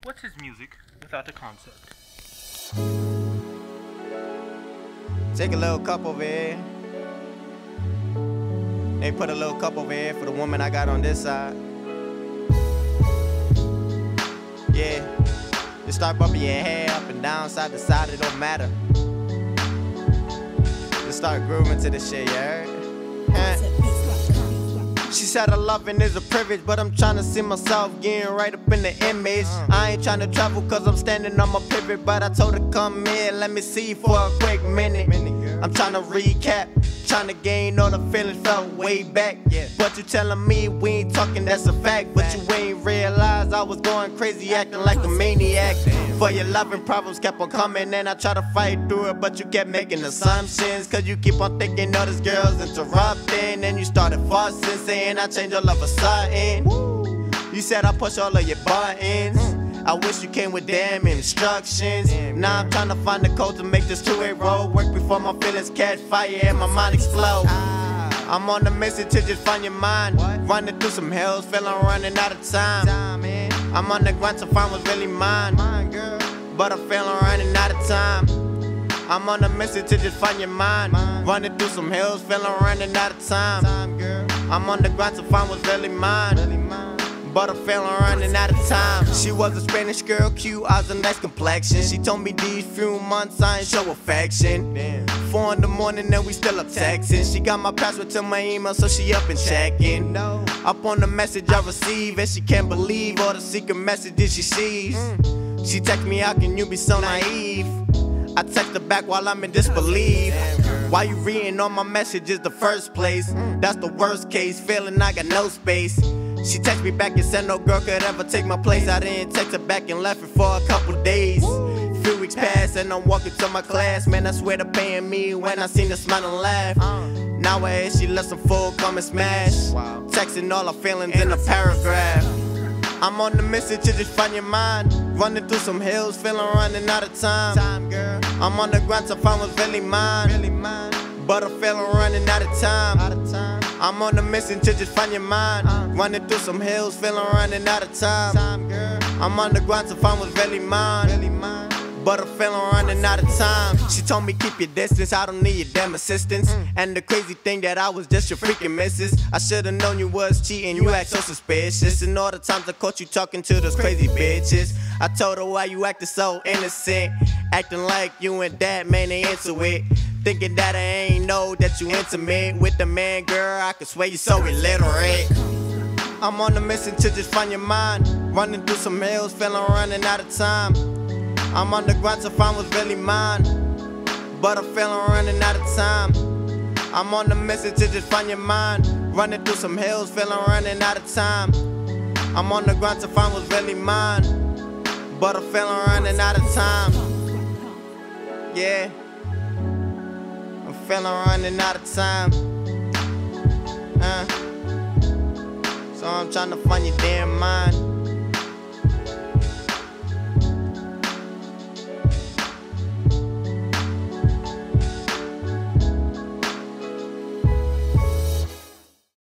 What's his music without the concept? Take a little cup over here. They put a little cup over here for the woman I got on this side. Yeah, just start bumping your hair up and down, side to side, it don't matter. Just start grooving to this shit, you heard? She said her loving is a privilege, but I'm tryna see myself getting right up in the image. I ain't tryna travel cause I'm standing on my pivot, but I told her come here, let me see you for a quick minute. I'm tryna recap, tryna gain all the feelings felt way back. But you telling me we ain't talking, that's a fact. But you ain't realize I was going crazy, acting like a maniac. For your loving problems kept on coming, and I tried to fight through it, but you kept making assumptions. Cause you keep on thinking all this girl's interrupting, and you started fussing, saying I changed all of a sudden. You said I push all of your buttons. I wish you came with damn instructions. Now I'm trying to find the code to make this two-way road work before my feelings catch fire and my mind explode. I'm on the mission to just find your mind. Running through some hills, feeling running out of time. I'm on the grind to find what's really mine, but I'm feeling running out of time. I'm on the mission to just find your mind. Running through some hills, feeling running out of time. I'm on the grind to find what's really mine, but I'm feeling running out of time. She was a Spanish girl, cute eyes and nice complexion. She told me these few months I ain't show affection. 4 in the morning and we still up texting. She got my password to my email, so she up and checking. Up on the message I receive, and she can't believe all the secret messages she sees. She text me, how can you be so naive? I text her back while I'm in disbelief. Why you reading all my messages the first place? That's the worst case, feeling I got no space. She text me back and said no girl could ever take my place. I didn't text her back and left it for a couple days. Few weeks passed and I'm walking to my class. Man, I swear to paying me when I seen her smile and laugh. Nowadays she lets some fool come and smash, texting all her feelings in a paragraph. I'm on the mission to just find your mind. Running through some hills, feeling running out of time. I'm on the grind to find what's really mine, but I'm feeling running out of time. I'm on the mission to just find your mind. Running through some hills, feeling running out of time. I'm on the grind to find what's really mine, but I'm feeling running out of time. She told me keep your distance, I don't need your damn assistance. And the crazy thing that I was just your freaking missus. I should've known you was cheating, you act so suspicious. And all the times I caught you talking to those crazy bitches, I told her why you acting so innocent, acting like you and that man ain't into it. Thinking that I ain't know that you intimate with the man, girl, I could swear you so illiterate. I'm on the mission to just find your mind. Running through some hills, feeling running out of time. I'm on the grind to find what's really mine, but I'm feeling running out of time. I'm on the mission to just find your mind. Running through some hills, feeling running out of time. I'm on the grind to find what's really mine, but I'm feeling running out of time. Yeah, I'm feeling running out of time. So I'm trying to find your damn mind.